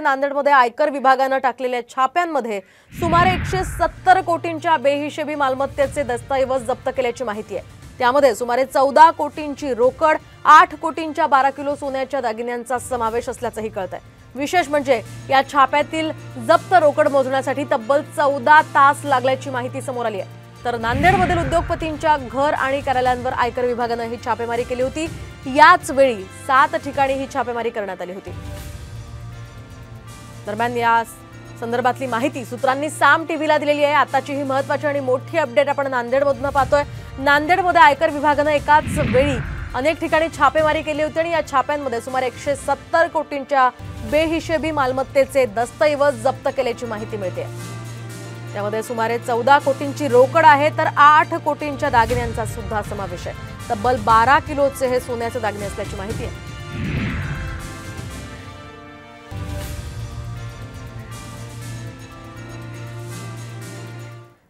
नांदेडमध्ये आयकर विभागाने टाकलेल्या छाप्यांमध्ये सुमारे 170 कोटींच्या बेहिशेबी मालमत्तेचे दस्तऐवज जप्त केल्याची माहिती आहे। त्यामध्ये सुमारे 14 कोटींची रोकड, 8 कोटींच्या 12 किलो सोन्याच्या दागिन्यांचा समावेश असल्याचंही कळतंय। विशेष म्हणजे या छाप्यातील जप्त रोकड मोजण्यासाठी तब्बल 14 तास लागल्याची माहिती समोर आली आहे। तर नांदेडमधील उद्योगपतींच्या घर आणि कार्यालयांवर आयकर विभागाने ही छापेमारी केली होती। याच वेळी 7 ठिकाणी ही छापेमारी करण्यात आली होती। दरम्यान या संदर्भातली माहिती सूत्रांनी साम टीव्हीला दिलेली आहे। आताची ही महत्त्वाची आणि मोठी अपडेट आपण नांदेडमधून पाहतोय। नांदेडमध्ये आयकर विभागाने एकाच वेळी अनेक ठिकाणी छापेमारी केली होती आणि या छाप्यांमध्ये सुमारे 170 कोटींच्या बेहिशेबी मालमत्तेचे दस्तऐवज जप्त केल्याची माहिती मिळते। त्यामध्ये सुमारे 14 कोटींची रोकड आहे तर 8 कोटींच्या दागिन्यांचा सुद्धा समावेश आहे। तब्बल 12 किलोचे हे सोन्याचे दागिने असल्याची माहिती आहे।